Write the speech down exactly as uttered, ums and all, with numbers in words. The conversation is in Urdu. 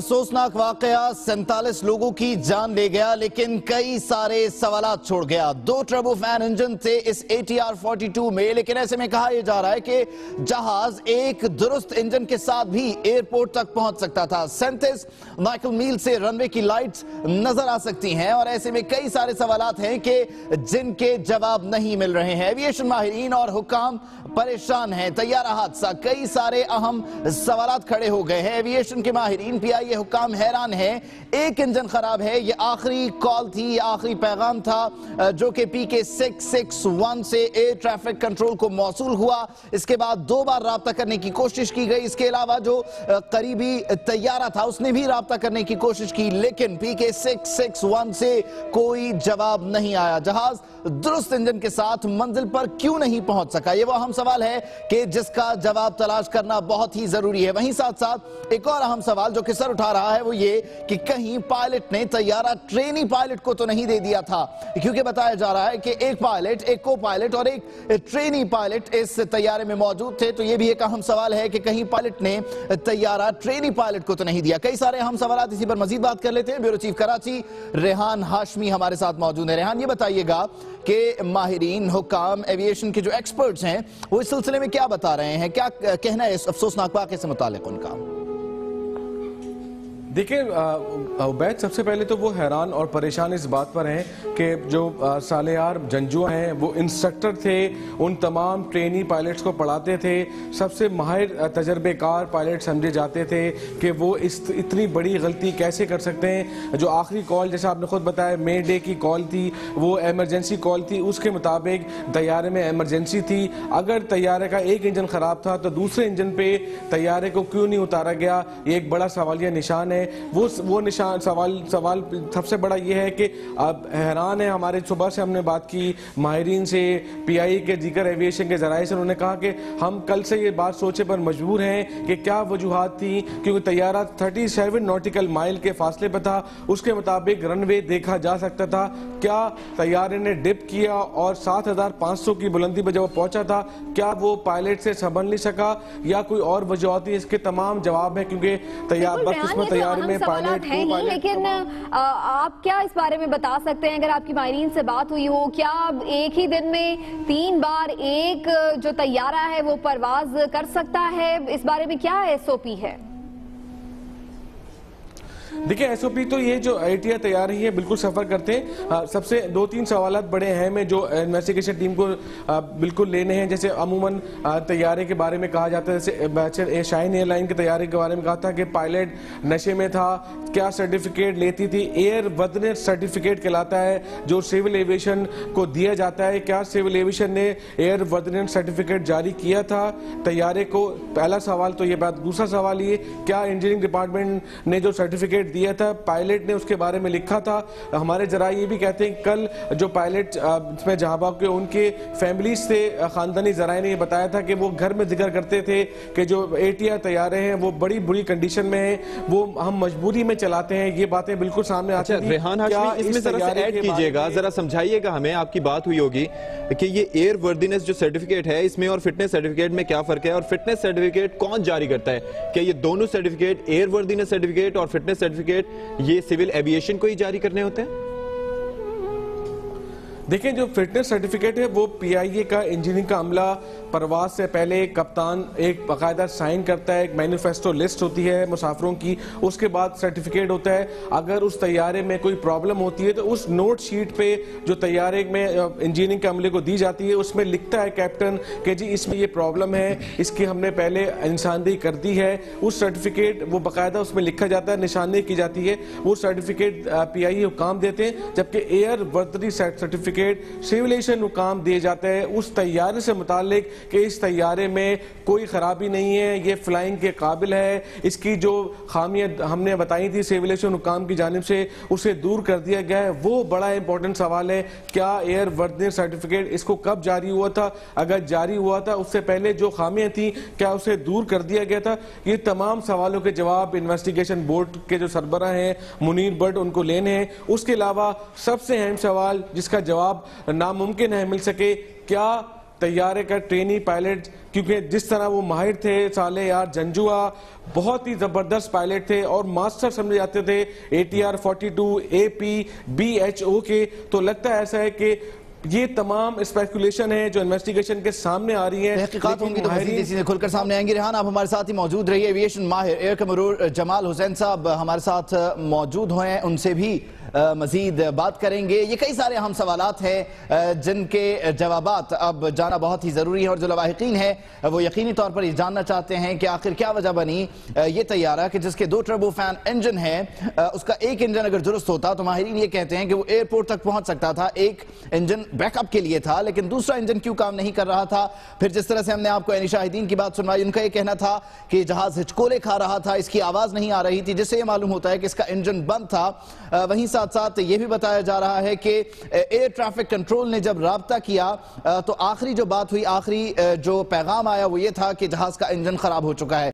افسوسناک واقعہ سینتالیس لوگوں کی جان لے گیا لیکن کئی سارے سوالات چھوڑ گیا. دو ٹربو فین انجن تھے اس A T R forty two میں، لیکن ایسے میں کہا یہ جا رہا ہے کہ جہاز ایک درست انجن کے ساتھ بھی ایئرپورٹ تک پہنچ سکتا تھا. سینتیس نائکل میل سے رن وے کی لائٹس نظر آ سکتی ہیں اور ایسے میں کئی سارے سوالات ہیں کہ جن کے جواب نہیں مل رہے ہیں. ایویشن ماہرین اور حکام پریشان ہیں. طیارہ حادثہ، کئی سارے اہم سوالات کھڑے ہو گئے ہیں. ایویشن کے ماہرین، پی آئی اے حکام حیران ہیں. ایک انجن خراب ہے، یہ آخری کال تھی، یہ آخری پیغام تھا جو کہ P K six six one سے ایئر ٹریفک کنٹرول کو موصول ہوا. اس کے بعد دو بار رابطہ کرنے کی کوشش کی گئی. اس کے علاوہ جو قریبی طیارہ تھا اس نے بھی رابطہ کرنے کی کوشش کی، لیکن پی کے سکس سکس ون سے کوئی جواب نہیں آیا. جہاز درست انجن کے ساتھ منزل پر کیوں نہیں پہنچ سکا؟ یہ وہ اہم سوال ہے کہ جس کا جواب تلاش کرنا بہت ہی ضروری ہے. وہیں ساتھ ساتھ ایک اور اہم سوال جو کہ سر اٹھا رہا ہے وہ یہ کہ کہیں پائلٹ نے طیارہ ٹرینی پائلٹ کو تو نہیں دے دیا تھا، کیونکہ بتایا جا رہا ہے کہ ایک پائلٹ، ایک کو پائلٹ اور ایک ٹرینی پائلٹ اس طیارے میں موجود تھے. تو یہ بھی ایک اہم سوال ہے کہ کہیں پائلٹ نے طیارہ ٹرینی پائلٹ کو تو نہیں دیا. کئی سارے اہم سوالات، اسی پر مزید بات کر لیتے ہیں. بیورو چیف کراچی ریحان ہاشمی ہمارے ساتھ موجود ہیں. ریحان، یہ بتائیے گا کہ ماہرین، حکام، ایویشن کے جو ایکسپرٹس ہیں وہ اس سلسلے میں کیا بتا رہے ہیں؟ کیا کہنا ہے اس افسوسناک واقعے سے متعلق ان کا؟ دیکھیں عبید، سب سے پہلے تو وہ حیران اور پریشان اس بات پر ہیں کہ جو سالیار جنگجو ہیں وہ انسٹرکٹر تھے، ان تمام ٹرینی پائلٹس کو پڑھاتے تھے، سب سے ماہر تجربے کار پائلٹ سمجھے جاتے تھے کہ وہ اس اتنی بڑی غلطی کیسے کر سکتے ہیں. جو آخری کال جیسا آپ نے خود بتایا مے ڈے کی کال تھی، وہ ایمرجنسی کال تھی، اس کے مطابق طیارے میں ایمرجنسی تھی. اگر طیارے کا ایک انجن خراب تھا تو دوسرے انجن پہ طیارے کو کیوں نہیں اتارا گیا؟ یہ ایک بڑا سوالیہ نشان ہے. وہ وہ نشان سوال سوال سب سے بڑا یہ ہے کہ اب حیران ہے. ہمارے صبح سے ہم نے بات کی ماہرین سے، پی آئی کے دیگر ایویشن کے ذرائع سے، انہوں نے کہا کہ ہم کل سے یہ بات سوچے پر مجبور ہیں کہ کیا وجوہات تھیں، کیونکہ طیارہ سینتیس نوٹیکل مائل کے فاصلے پہ تھا، اس کے مطابق رن وے دیکھا جا سکتا تھا. کیا طیارے نے ڈپ کیا اور سات ہزار پانچ سو کی بلندی پہ جب وہ پہنچا تھا کیا وہ پائلٹ سے سنبھل نہیں سکا یا کوئی اور وجوہات تھی؟ اس کے تمام جواب ہیں کیونکہ طیارہ بدقسمت طیارے میں پائلٹ ہیں ہی. لیکن آپ کیا اس بارے میں بتا سکتے ہیں، اگر آپ کی ماہرین سے بات ہوئی ہو، کیا ایک ہی دن میں تین بار ایک جو طیارہ ہے وہ پرواز کر سکتا ہے؟ اس بارے میں کیا ایس او پی ہے؟ دیکھیں ایس او پی تو یہ جو اے ٹی آر تیار ہی ہے بالکل سفر کرتے ہیں. سب سے دو تین سوالات بڑے اہم ہیں جو انویسٹیگیشن ٹیم کو بالکل لینے ہیں. جیسے عموماً طیارے کے بارے میں کہا جاتا ہے، جیسے شاہین ایئر لائن کے طیارے کے بارے میں کہا تھا کہ پائلٹ نشے میں تھا، کیا سرٹیفکیٹ لیتی تھی؟ ایئر وردنیس سرٹیفکیٹ کہلاتا ہے جو سیول ایویشن کو دیا جاتا ہے. کیا سیول ایویشن نے ایئر وردنیس سرٹیفکیٹ جاری کیا تھا طیارے کو؟ پہلا سوال تو یہ بات. دوسرا سوال یہ، کیا انجینئرنگ ڈپارٹمنٹ نے جو سرٹیفکیٹ دیا تھا پائلٹ نے اس کے بارے میں لکھا تھا؟ ہمارے ذرائع یہ بھی کہتے ہیں کل جو پائلٹ اس میں جہاں باغ کے ان کے فیملیز سے خاندانی ذرائع نے یہ بتایا تھا کہ وہ گھر میں ذکر کرتے تھے کہ جو اے ٹی آر طیارے ہیں وہ بڑی بری کنڈیشن میں ہیں، وہ ہم مجبوری میں چلاتے ہیں. یہ باتیں بالکل سامنے آتی ہیں. ریحان ہاشمی، اس میں ذرا سے ایڈ کیجئے گا، ذرا سمجھائیے گا ہمیں. آپ کی بات ہوئی ہوگی کہ یہ ایئر وردینس جو سرٹیفکیٹ ہے اس میں اور فٹنس سرٹیفکیٹ میں کیا فرق ہے، اور فٹنس سرٹیفکیٹ کون جاری کرتا ہے؟ کیا یہ دونوں سرٹیفکیٹ، ایئر وردینس سرٹیفکیٹ اور فٹنس سرٹیفکیٹ، یہ سیول ایویشن کو ہی جاری کرنے ہوتے ہیں؟ دیکھیں جو فٹنس سرٹیفکیٹ ہے وہ پی آئی اے کا انجینئرنگ کا عملہ پرواز سے پہلے کپتان ایک باقاعدہ سائن کرتا ہے، ایک مینیفیسٹو لسٹ ہوتی ہے مسافروں کی، اس کے بعد سرٹیفکیٹ ہوتا ہے. اگر اس طیارے میں کوئی پرابلم ہوتی ہے تو اس نوٹ شیٹ پہ جو طیارے میں انجینئرنگ کے عملے کو دی جاتی ہے اس میں لکھتا ہے کیپٹن کہ جی اس میں یہ پرابلم ہے، اس کی ہم نے پہلے نشاندہی کر دی ہے. اس سرٹیفکیٹ وہ باقاعدہ اس میں لکھا جاتا ہے، نشاندہی کی جاتی ہے. وہ سرٹیفکیٹ پی آئی اے حکام دیتے ہیں، جبکہ ایئر وردنی سرٹیفکیٹ سیولیشن حکام دیے جاتا ہے اس طیارے سے متعلق کہ اس طیارے میں کوئی خرابی نہیں ہے، یہ فلائنگ کے قابل ہے. اس کی جو خامیاں ہم نے بتائی تھی سیولیشن حکام کی جانب سے اسے دور کر دیا گیا ہے. وہ بڑا امپورٹنٹ سوال ہے، کیا ایئر وردنیس سرٹیفکیٹ اس کو کب جاری ہوا تھا؟ اگر جاری ہوا تھا اس سے پہلے جو خامیاں تھیں کیا اسے دور کر دیا گیا تھا؟ یہ تمام سوالوں کے جواب انویسٹیگیشن بورڈ کے جو سربراہ ہیں منیر بٹ ان کو لینے ہیں. اس کے علاوہ سب سے اہم سوال جس کا جواب ناممکن ہے مل سکے، کیا طیارے کا ٹرینی پائلٹ، کیونکہ جس طرح وہ ماہر تھے صالح یار جنجوعہ، بہت ہی زبردست پائلٹ تھے اور ماسٹر سمجھے جاتے تھے A T R forty two A P B H O K. تو لگتا ہے ایسا ہے کہ یہ تمام اسپیکولیشن ہے جو انویسٹیگیشن کے سامنے آ رہی ہیں، تحقیقات ہوں گی تو مزید چیزیں کھل کر سامنے آئیں گی. ریحان آپ ہمارے ساتھ ہی موجود رہیے. ایویشن ماہر ایئر کمرور جمال حسین صاحب ہمارے ساتھ موجود ہوئے ہیں، ان سے بھی مزید بات کریں گے. یہ کئی سارے اہم سوالات ہیں جن کے جوابات اب جانا بہت ہی ضروری ہے، اور جو لواحقین ہیں وہ یقینی طور پر یہ جاننا چاہتے ہیں کہ آخر کیا وجہ بنی یہ طیارہ کہ جس کے دو ٹربو فین انجن ہیں، اس کا ایک انجن اگر درست ہوتا تو ماہرین یہ کہتے ہیں کہ وہ ایئرپورٹ تک پہنچ سکتا تھا. ایک انجن بیک اپ کے لیے تھا لیکن دوسرا انجن کیوں کام نہیں کر رہا تھا. پھر جس طرح سے ہم نے آپ کو عینی شاہدین کی بات سنوائی، ان کا یہ کہنا تھا کہ جہاز ہچکولے کھا رہا تھا، اس کی آواز نہیں آ رہی تھی، جس سے یہ معلوم ہوتا ہے کہ اس کا انجن بند تھا. وہیں ساتھ ساتھ یہ بھی بتایا جا رہا ہے کہ ایئر ٹریفک کنٹرول نے جب رابطہ کیا تو آخری جو بات ہوئی، آخری جو پیغام آیا وہ یہ تھا کہ جہاز کا انجن خراب ہو چکا ہے.